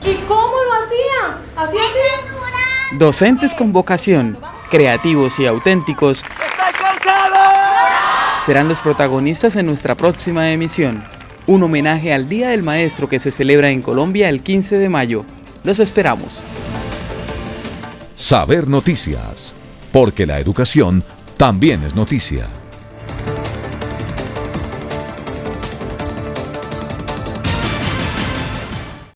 ¿Y cómo lo hacían? ¿Así? Docentes con vocación, creativos y auténticos, serán los protagonistas en nuestra próxima emisión. Un homenaje al Día del Maestro que se celebra en Colombia el 15 de mayo. Los esperamos. Saber Noticias, porque la educación también es noticia.